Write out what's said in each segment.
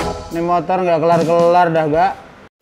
Ini motor nggak kelar-kelar dah, gak?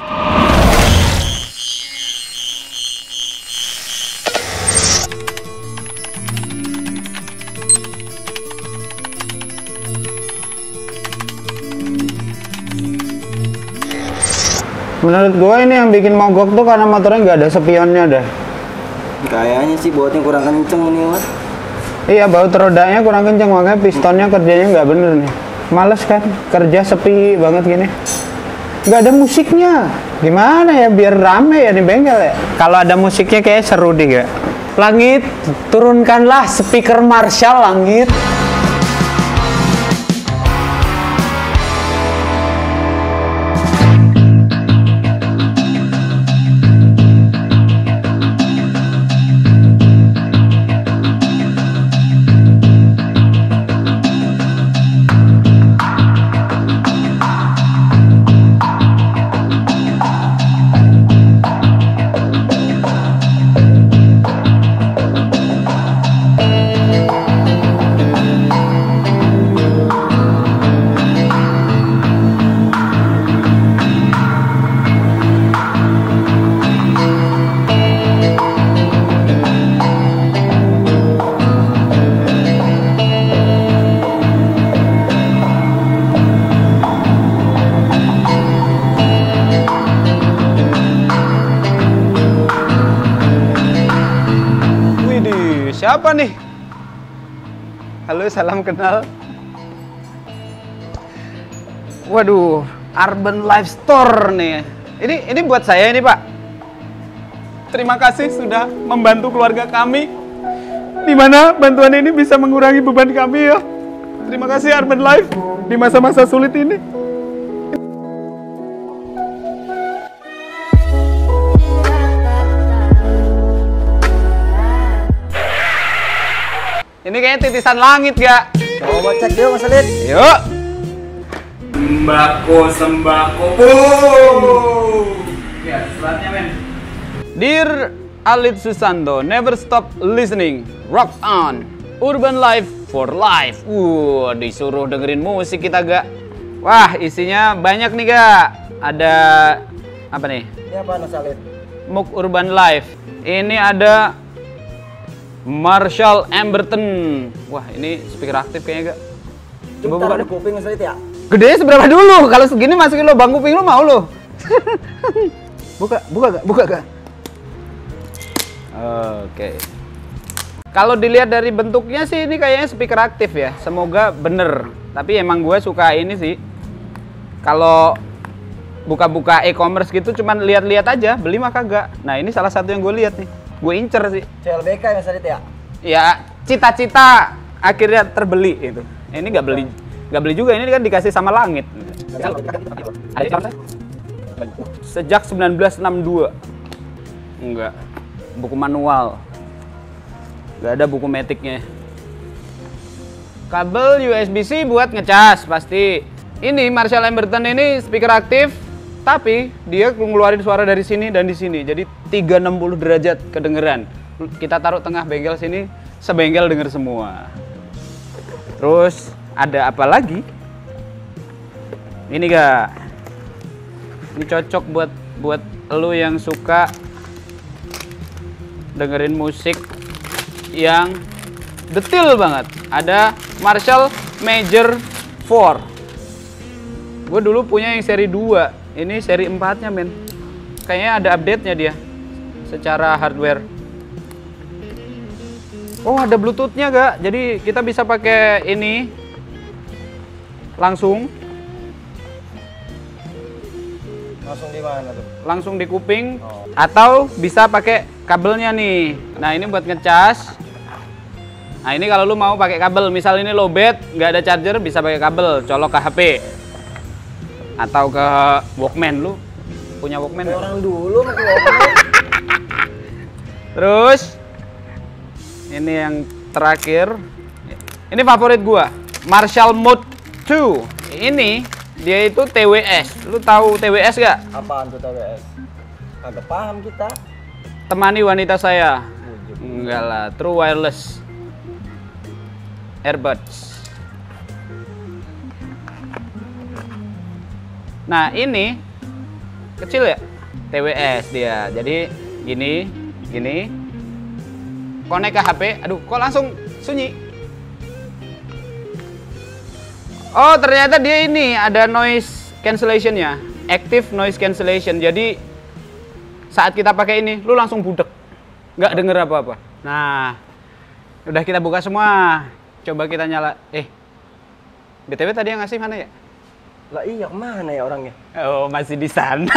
Menurut gue ini yang bikin mogok tuh karena motornya nggak ada spionnya dah. Kayaknya sih bautnya kurang kenceng nih, Mas. Iya, baut rodanya kurang kenceng, makanya pistonnya kerjanya nggak bener nih. Males kan, kerja sepi banget gini. Nggak ada musiknya. Gimana ya biar rame ya nih bengkel ya? Kalau ada musiknya kayak seru deh, gak? Langit, turunkanlah speaker Marshall, langit. Siapa nih? Halo, salam kenal. Waduh, Urban Life Store nih. Ini buat saya ini, Pak. Terima kasih sudah membantu keluarga kami. Di mana bantuan ini bisa mengurangi beban kami ya. Terima kasih Urban Life di masa-masa sulit ini. Ini kayaknya titisan langit, gak? Coba cek yuk, Mas Alit. Yuk. Sembako. Ya, suratnya, men. Dear Alit Susanto, never stop listening. Rock on. Urban Life for life. Disuruh dengerin musik kita, gak? Wah, isinya banyak nih, gak? Ada apa nih? Ini apa, Mas Alit? Muk Urban Life. Ini ada Marshall Emberton. Wah, ini speaker aktif kayaknya, gak? Coba buka deh. Kuping, Mas Alit ya? Gedenya seberapa dulu? Kalau segini masukin lubang kuping lu mau lu? Buka gak? Oke. Kalau dilihat dari bentuknya sih ini kayaknya speaker aktif ya. Semoga bener. Tapi emang gue suka ini sih. Kalau buka-buka e-commerce gitu cuman lihat-lihat aja, beli mah kagak. Nah, ini salah satu yang gue lihat nih. Gue incer sih. CLBK ya, Mas Alit ya? Ya, cita-cita akhirnya terbeli itu. Ini nggak beli juga, ini kan dikasih sama langit. Sejak 1962. Enggak. Buku manual. Nggak ada buku metiknya. Kabel USB-C buat ngecas pasti. Ini Marshall Emberton ini speaker aktif, tapi dia ngeluarin suara dari sini dan di sini. Jadi 360 derajat kedengeran. Kita taruh tengah bengkel sini, sebengkel denger semua. Terus ada apa lagi? Ini gak? Ini cocok buat lu yang suka dengerin musik yang detail banget. Ada Marshall Major 4. Gue dulu punya yang seri 2. Ini seri 4-nya, men. Kayaknya ada update-nya dia secara hardware. Oh, ada Bluetooth-nya, gak? Jadi kita bisa pakai ini langsung di mana tuh? Langsung di kuping. Atau bisa pakai kabelnya nih. Nah, ini buat ngecas. Nah, ini kalau lu mau pakai kabel, misal ini lowbat, nggak ada charger, bisa pakai kabel, colok ke HP atau ke Walkman. Lu punya Walkman? Orang dulu pakai Walkman. Terus ini yang terakhir. Ini favorit gua, Marshall Mode 2. Ini dia itu TWS. Lu tahu TWS gak? Apaan tuh TWS? Agak paham kita. Temani wanita saya. Enggak lah, True Wireless Earbuds. Nah, ini kecil ya? TWS dia. Jadi gini. Connect ke HP. Aduh, kok langsung sunyi? Oh, ternyata dia ini ada noise cancellation-nya. Active noise cancellation. Jadi saat kita pakai ini, lu langsung budek. Nggak denger apa-apa. Nah, udah kita buka semua. Coba kita nyala. BTW tadi yang ngasih mana ya? Lah iya, kemana ya orangnya? Oh, masih di sana.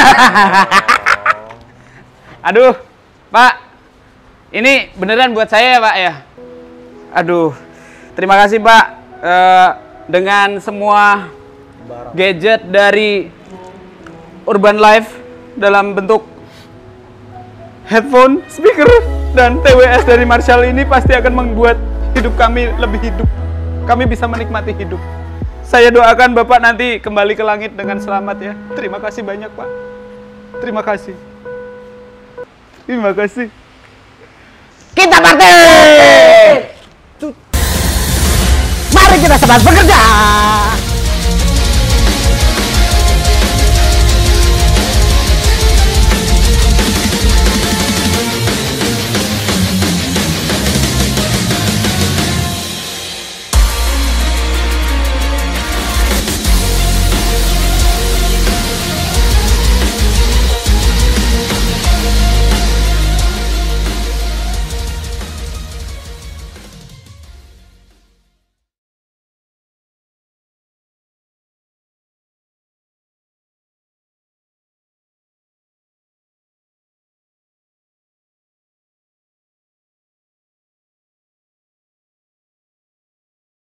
Aduh, Pak. Ini beneran buat saya ya, Pak ya? Aduh, terima kasih, Pak. Dengan semua gadget dari Urban Life dalam bentuk headphone, speaker, dan TWS dari Marshall ini pasti akan membuat hidup kami lebih hidup. Kami bisa menikmati hidup. Saya doakan Bapak nanti kembali ke langit dengan selamat ya. Terima kasih banyak, Pak. Terima kasih. Terima kasih. Kita party! Mari kita semangat bekerja!